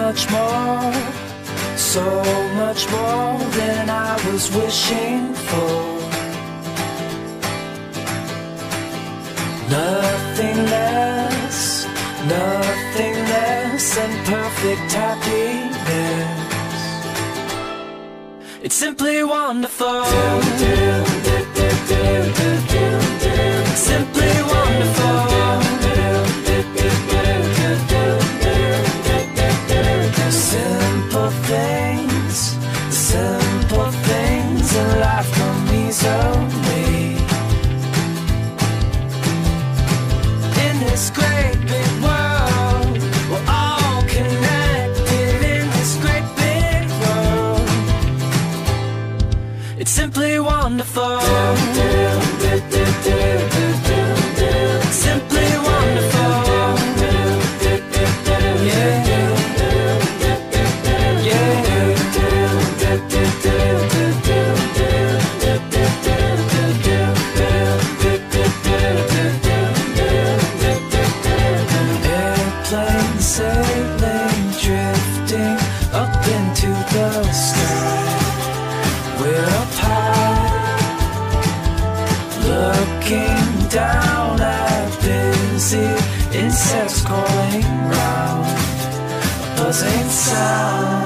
much more, so much more than I was wishing for. Nothing less than perfect happiness. It's simply wonderful. It's simply wonderful. Simple things in life come easily. In this great big world, we're all connected. In this great big world, it's simply wonderful. It's simply wonderful. Yeah. Airplanes sailing, drifting up into the sky. We're up high, looking down at busy insects calling round, a buzzing sound.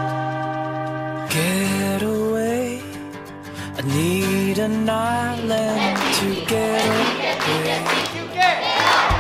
Get away, I need an island to get away.